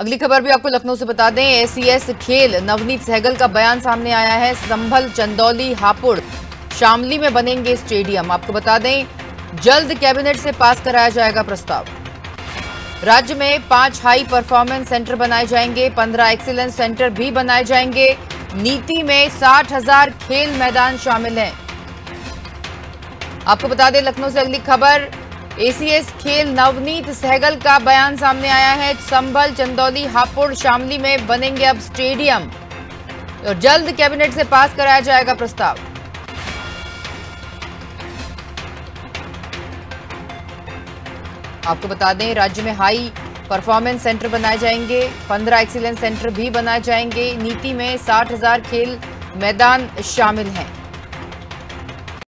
अगली खबर भी आपको लखनऊ से बता दें, एसीएस खेल नवनीत सहगल का बयान सामने आया है। संभल, चंदौली, हापुड़, शामली में बनेंगे स्टेडियम। आपको बता दें, जल्द कैबिनेट से पास कराया जाएगा प्रस्ताव। राज्य में 5 हाई परफॉर्मेंस सेंटर बनाए जाएंगे, 15 एक्सीलेंस सेंटर भी बनाए जाएंगे। नीति में 60,000 खेल मैदान शामिल हैं। आपको बता दें, लखनऊ से अगली खबर, एसीएस खेल नवनीत सहगल का बयान सामने आया है। संभल, चंदौली, हापुड़, शामली में बनेंगे अब स्टेडियम और जल्द कैबिनेट से पास कराया जाएगा प्रस्ताव। आपको बता दें, राज्य में हाई परफॉर्मेंस सेंटर बनाए जाएंगे, 15 एक्सीलेंस सेंटर भी बनाए जाएंगे। नीति में 60,000 खेल मैदान शामिल हैं।